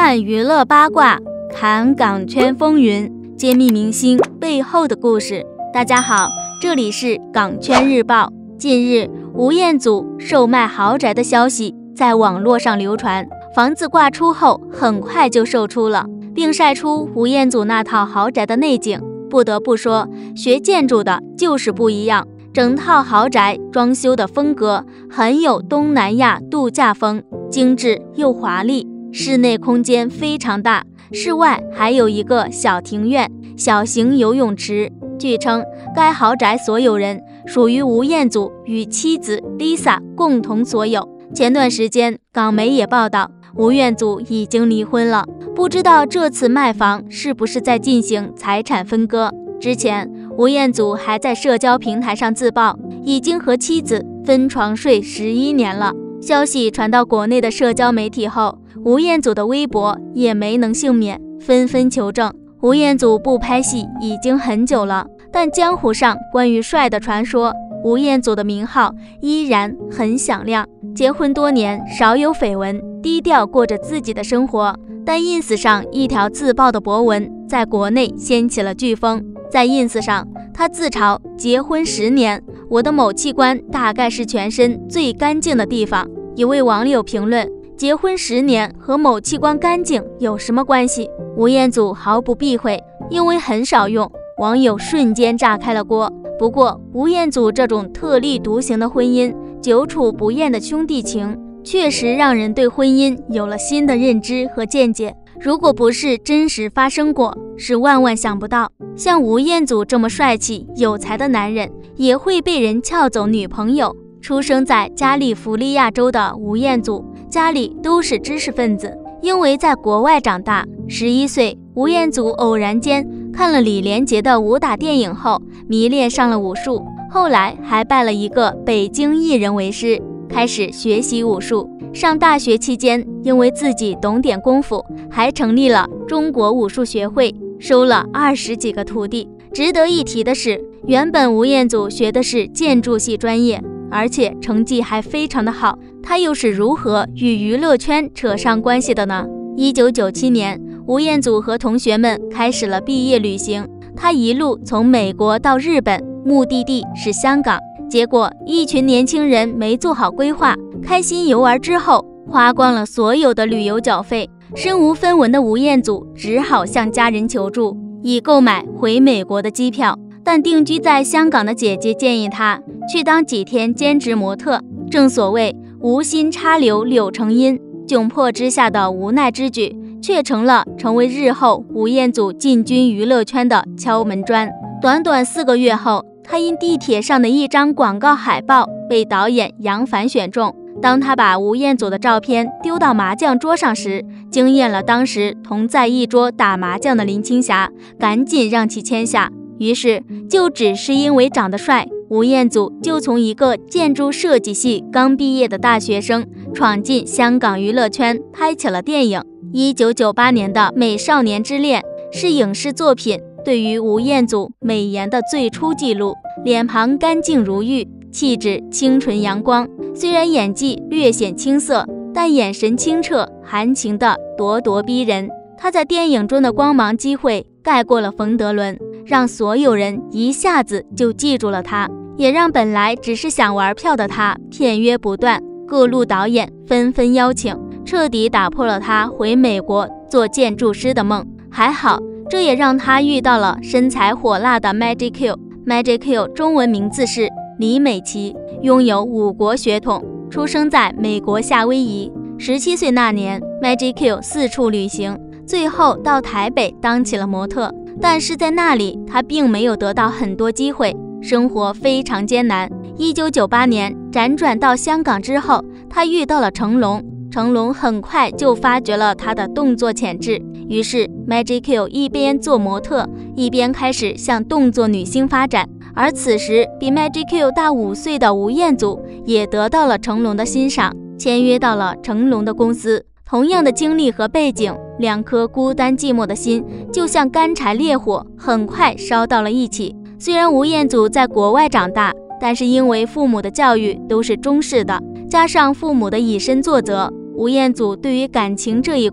看娱乐八卦，谈港圈风云，揭秘明星背后的故事。大家好，这里是港圈日报。近日，吴彦祖售卖豪宅的消息在网络上流传，房子挂出后很快就售出了，并晒出吴彦祖那套豪宅的内景。不得不说，学建筑的就是不一样，整套豪宅装修的风格很有东南亚度假风，精致又华丽，室内空间非常大，室外还有一个小庭院、小型游泳池。据称，该豪宅所有人属于吴彦祖与妻子 Lisa 共同所有。前段时间，港媒也报道，吴彦祖已经离婚了，不知道这次卖房是不是在进行财产分割。之前，吴彦祖还在社交平台上自曝，已经和妻子分床睡11年了。消息传到国内的社交媒体后，吴彦祖的微博也没能幸免，纷纷求证。吴彦祖不拍戏已经很久了，但江湖上关于帅的传说，吴彦祖的名号依然很响亮。结婚多年，少有绯闻，低调过着自己的生活。但 ins 上一条自曝的博文在国内掀起了飓风。在 ins 上，他自嘲结婚10年，我的某器官大概是全身最干净的地方。一位网友评论，结婚10年和某器官干净有什么关系？吴彦祖毫不避讳，因为很少用，网友瞬间炸开了锅。不过，吴彦祖这种特立独行的婚姻，久处不厌的兄弟情，确实让人对婚姻有了新的认知和见解。如果不是真实发生过，是万万想不到，像吴彦祖这么帅气有才的男人，也会被人撬走女朋友。出生在加利福尼亚州的吴彦祖，家里都是知识分子，因为在国外长大。11岁，吴彦祖偶然间看了李连杰的武打电影后，迷恋上了武术，后来还拜了一个北京艺人为师，开始学习武术。上大学期间，因为自己懂点功夫，还成立了中国武术学会，收了20几个徒弟。值得一提的是，原本吴彦祖学的是建筑系专业，而且成绩还非常的好，他又是如何与娱乐圈扯上关系的呢？1997年，吴彦祖和同学们开始了毕业旅行，他一路从美国到日本，目的地是香港。结果一群年轻人没做好规划，开心游玩之后，花光了所有的旅游缴费，身无分文的吴彦祖只好向家人求助，以购买回美国的机票。但定居在香港的姐姐建议他去当几天兼职模特。正所谓无心插柳柳成荫，窘迫之下的无奈之举，却成为日后吴彦祖进军娱乐圈的敲门砖。短短4个月后，他因地铁上的一张广告海报被导演杨凡选中。当他把吴彦祖的照片丢到麻将桌上时，惊艳了当时同在一桌打麻将的林青霞，赶紧让其签下。于是，就只是因为长得帅，吴彦祖就从一个建筑设计系刚毕业的大学生，闯进香港娱乐圈，拍起了电影。1998年的《美少年之恋》是影视作品对于吴彦祖美颜的最初记录，脸庞干净如玉，气质清纯阳光。虽然演技略显青涩，但眼神清澈，含情的咄咄逼人。他在电影中的光芒机会盖过了冯德伦，让所有人一下子就记住了他，也让本来只是想玩票的他片约不断，各路导演纷纷邀请，彻底打破了他回美国做建筑师的梦。还好，这也让他遇到了身材火辣的 Magic Q。Magic Q 中文名字是李美琪，拥有5国血统，出生在美国夏威夷。17岁那年， Magic Q 4处旅行，最后到台北当起了模特。但是在那里，他并没有得到很多机会，生活非常艰难。1998年辗转到香港之后，他遇到了成龙。成龙很快就发掘了他的动作潜质，于是 Magic Q 一边做模特，一边开始向动作女星发展。而此时比 Magic Q 大5岁的吴彦祖也得到了成龙的欣赏，签约到了成龙的公司。同样的经历和背景，两颗孤单寂寞的心就像干柴烈火，很快烧到了一起。虽然吴彦祖在国外长大，但是因为父母的教育都是中式的，加上父母的以身作则，吴彦祖对于感情这一块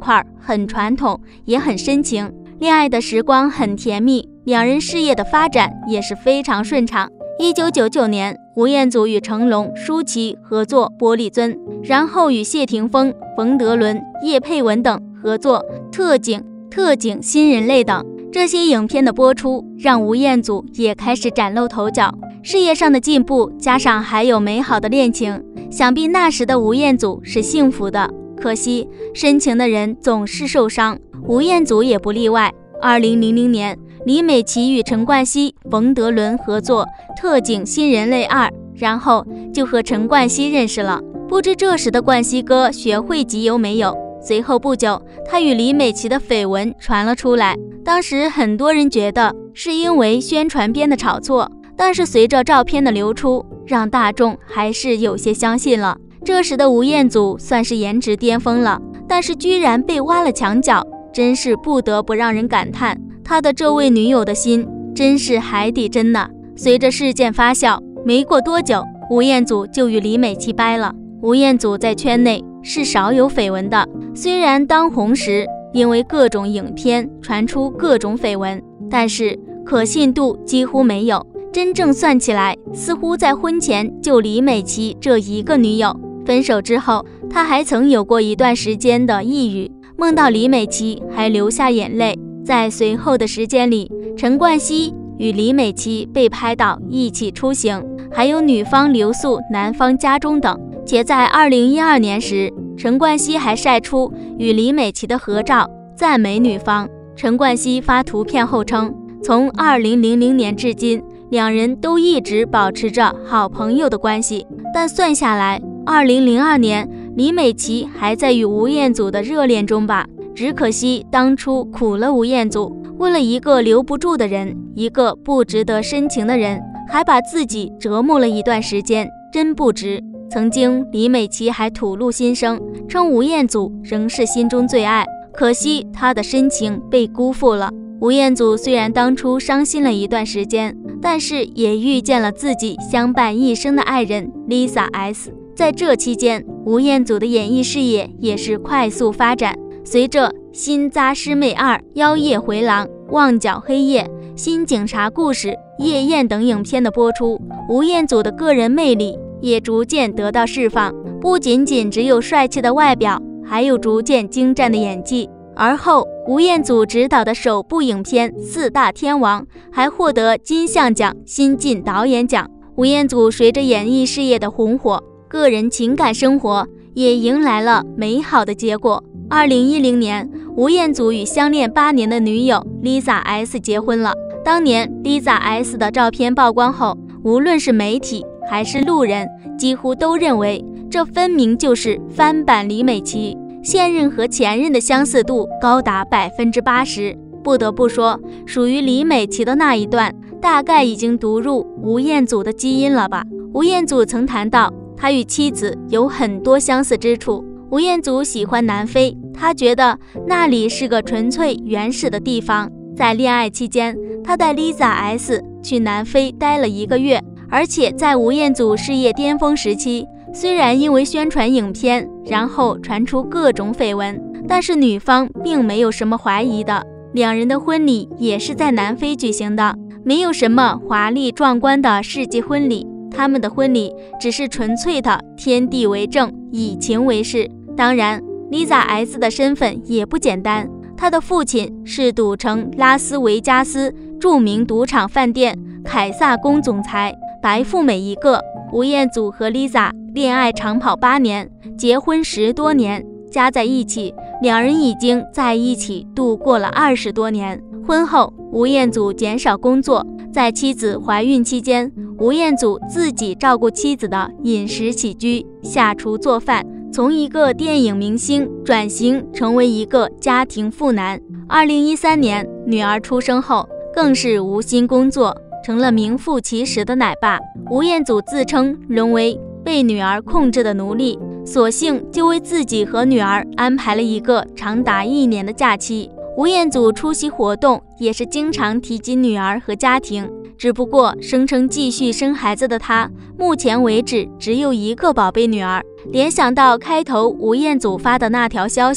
很传统，也很深情，恋爱的时光很甜蜜，两人事业的发展也是非常顺畅。1999年，吴彦祖与成龙、舒淇合作《玻璃樽》，然后与谢霆锋、冯德伦、叶佩文等合作《特警新人类》等。这些影片的播出，让吴彦祖也开始崭露头角。事业上的进步，加上还有美好的恋情，想必那时的吴彦祖是幸福的。可惜，深情的人总是受伤，吴彦祖也不例外。2000年，李美琪与陈冠希、冯德伦合作《特警新人类2》，然后就和陈冠希认识了。不知这时的冠希哥学会集邮没有？随后不久，他与李美琪的绯闻传了出来。当时很多人觉得是因为宣传片的炒作，但是随着照片的流出，让大众还是有些相信了。这时的吴彦祖算是颜值巅峰了，但是居然被挖了墙角，真是不得不让人感叹，他的这位女友的心真是海底针呐。随着事件发酵，没过多久，吴彦祖就与李美琪掰了。吴彦祖在圈内是少有绯闻的，虽然当红时因为各种影片传出各种绯闻，但是可信度几乎没有。真正算起来，似乎在婚前就李美琪这一个女友。分手之后，他还曾有过一段时间的抑郁，梦到李美琪还流下眼泪。在随后的时间里，陈冠希与李美琪被拍到一起出行，还有女方留宿男方家中等。且在2012年时，陈冠希还晒出与李美琪的合照，赞美女方。陈冠希发图片后称，从2000年至今，两人都一直保持着好朋友的关系。但算下来，2002年李美琪还在与吴彦祖的热恋中吧。只可惜当初苦了吴彦祖，为了一个留不住的人，一个不值得深情的人，还把自己折磨了一段时间，真不值。曾经李美琪还吐露心声，称吴彦祖仍是心中最爱，可惜他的深情被辜负了。吴彦祖虽然当初伤心了一段时间，但是也遇见了自己相伴一生的爱人 Lisa S。 在这期间，吴彦祖的演艺事业也是快速发展。随着《新扎师妹2》、《妖夜回廊》、《旺角黑夜》、《新警察故事》、《夜宴》等影片的播出，吴彦祖的个人魅力也逐渐得到释放，不仅仅只有帅气的外表，还有逐渐精湛的演技。而后，吴彦祖执导的首部影片《四大天王》还获得金像奖新晋导演奖。吴彦祖随着演艺事业的红火，个人情感生活也迎来了美好的结果。2010年，吴彦祖与相恋8年的女友 Lisa S 结婚了。当年 Lisa S 的照片曝光后，无论是媒体还是路人，几乎都认为这分明就是翻版李美琪，现任和前任的相似度高达80%。不得不说，属于李美琪的那一段，大概已经读入吴彦祖的基因了吧。吴彦祖曾谈到，他与妻子有很多相似之处。吴彦祖喜欢南非，他觉得那里是个纯粹原始的地方。在恋爱期间，他带 Lisa S 去南非待了1个月。而且在吴彦祖事业巅峰时期，虽然因为宣传影片，然后传出各种绯闻，但是女方并没有什么怀疑的。两人的婚礼也是在南非举行的，没有什么华丽壮观的世纪婚礼，他们的婚礼只是纯粹的天地为证，以情为誓。当然 Lisa S 的身份也不简单，她的父亲是赌城拉斯维加斯著名赌场饭店凯撒宫总裁，白富美一个。吴彦祖和 Lisa 恋爱长跑8年，结婚10多年，加在一起，两人已经在一起度过了20多年。婚后，吴彦祖减少工作，在妻子怀孕期间，吴彦祖自己照顾妻子的饮食起居，下厨做饭，从一个电影明星转型成为一个家庭妇男。2013年，女儿出生后，更是无心工作，成了名副其实的奶爸。吴彦祖自称沦为被女儿控制的奴隶，索性就为自己和女儿安排了一个长达1年的假期。吴彦祖出席活动也是经常提及女儿和家庭，只不过声称继续生孩子的他，目前为止只有1个宝贝女儿。联想到开头吴彦祖发的那条消息，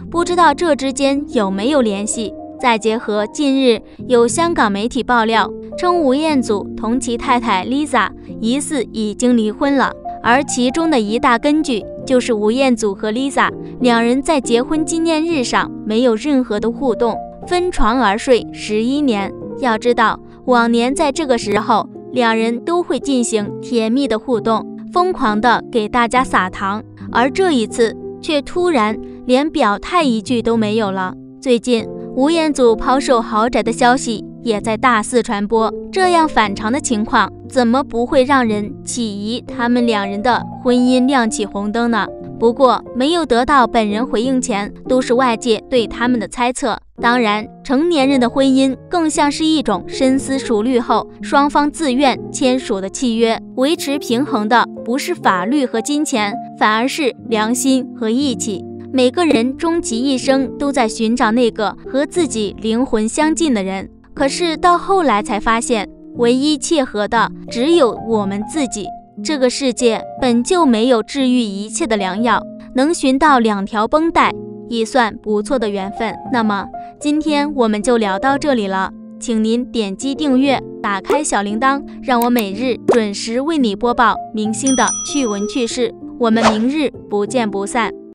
不知道这之间有没有联系？再结合近日有香港媒体爆料称，吴彦祖同其太太 Lisa 疑似已经离婚了，而其中的一大根据就是吴彦祖和 Lisa 两人在结婚纪念日上没有任何的互动，分床而睡11年。要知道，往年在这个时候，两人都会进行甜蜜的互动，疯狂的给大家撒糖，而这一次却突然连表态一句都没有了。最近吴彦祖抛售豪宅的消息也在大肆传播，这样反常的情况怎么不会让人起疑他们两人的婚姻亮起红灯呢？不过没有得到本人回应前，都是外界对他们的猜测。当然，成年人的婚姻更像是一种深思熟虑后双方自愿签署的契约，维持平衡的不是法律和金钱，反而是良心和义气。每个人终其一生都在寻找那个和自己灵魂相近的人，可是到后来才发现，唯一切合的只有我们自己。这个世界本就没有治愈一切的良药，能寻到2条绷带已算不错的缘分。那么今天我们就聊到这里了，请您点击订阅，打开小铃铛，让我每日准时为你播报明星的趣闻趣事。我们明日不见不散。